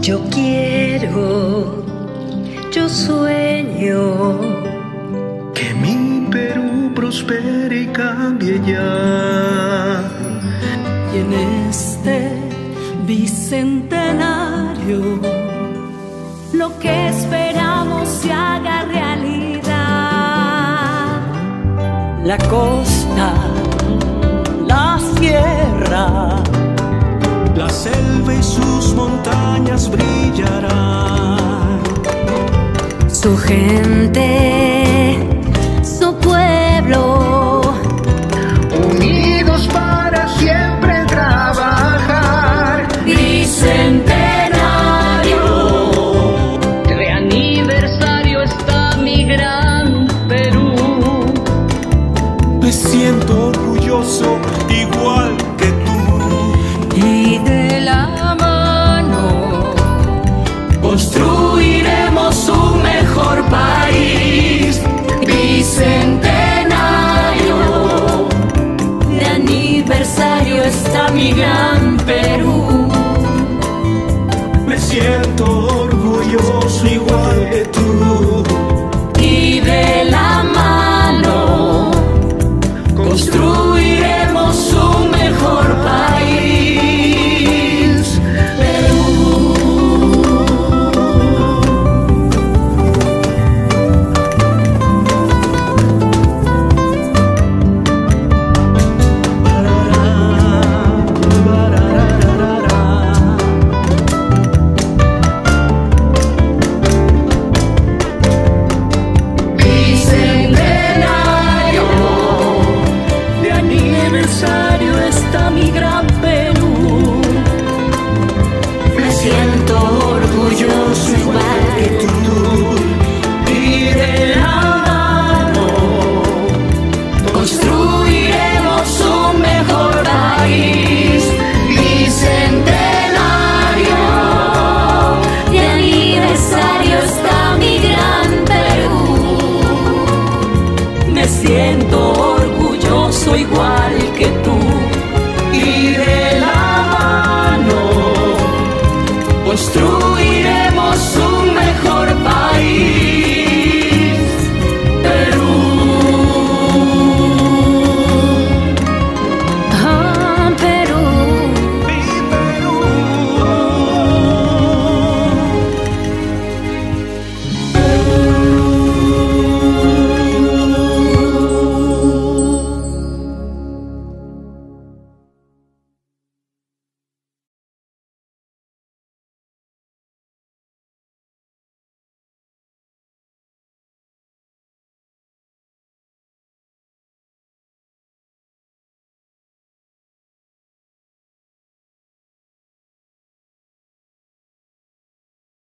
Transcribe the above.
Yo quiero, yo sueño que mi Perú prospere y cambie ya. Y en este bicentenario lo que esperamos se haga realidad. La costa, la sierra, La selva y sus montañas brillarán. su gente, su pueblo, Unidos para siempre trabajar. bicentenario, de aniversario está mi gran Perú. Me siento orgulloso igual que tú. Y de la mano construiremos un mejor país. Bicentenario, de aniversario está mi gran Perú. Me siento orgulloso igual que tú. Y de la mano construiremos un mejor país. Bicentenario, de aniversario está mi gran Perú. Me siento orgulloso igual que tú. Y de la mano construiremos un mejor país. Bicentenario, de aniversario está mi gran Perú. Me siento orgulloso igual que tú.